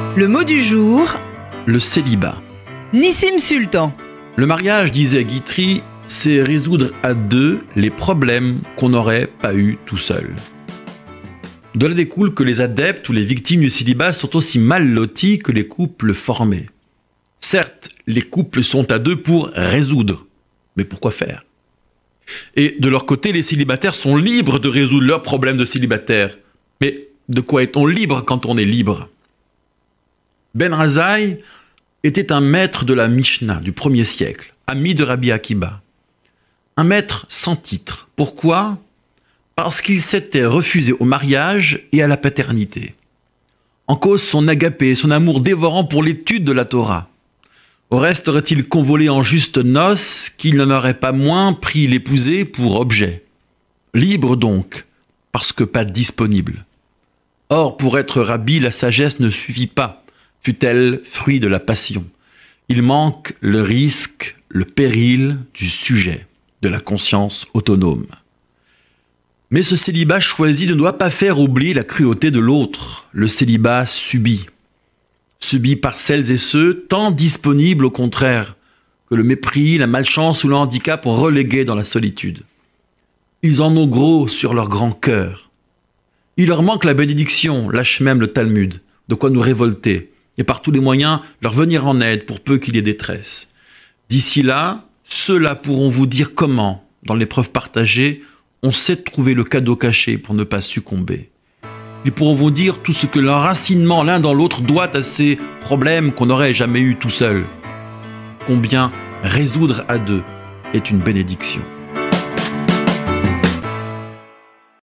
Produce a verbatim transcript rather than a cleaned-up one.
Le mot du jour, Le célibat. Nissim Sultan. Le mariage, disait Guitry, c'est résoudre à deux les problèmes qu'on n'aurait pas eu tout seul. De là découle que les adeptes ou les victimes du célibat sont aussi mal lotis que les couples formés. Certes, les couples sont à deux pour résoudre, mais pourquoi faire? Et de leur côté, les célibataires sont libres de résoudre leurs problèmes de célibataire. Mais de quoi est-on libre quand on est libre? Ben Razai était un maître de la Mishnah du premier siècle, ami de Rabbi Akiba. Un maître sans titre. Pourquoi? Parce qu'il s'était refusé au mariage et à la paternité. En cause son agapé, son amour dévorant pour l'étude de la Torah. Au reste aurait-il convolé en juste noces qu'il n'en aurait pas moins pris l'épousée pour objet. Libre donc, parce que pas disponible. Or, pour être rabbi, la sagesse ne suffit pas, fût-elle fruit de la passion. Il manque le risque, le péril du sujet, de la conscience autonome. Mais ce célibat choisi ne doit pas faire oublier la cruauté de l'autre, le célibat subi. Subi par celles et ceux, tant disponibles au contraire, que le mépris, la malchance ou le handicap ont relégués dans la solitude. Ils en ont gros sur leur grand cœur. Il leur manque la bénédiction, lâche même le Talmud, de quoi nous révolter, et par tous les moyens leur venir en aide pour peu qu'il y ait détresse. D'ici là, ceux-là pourront vous dire comment, dans l'épreuve partagée, on sait trouver le cadeau caché pour ne pas succomber. Ils pourront vous dire tout ce que l'enracinement l'un dans l'autre doit à ces problèmes qu'on n'aurait jamais eu tout seul. Combien résoudre à deux est une bénédiction.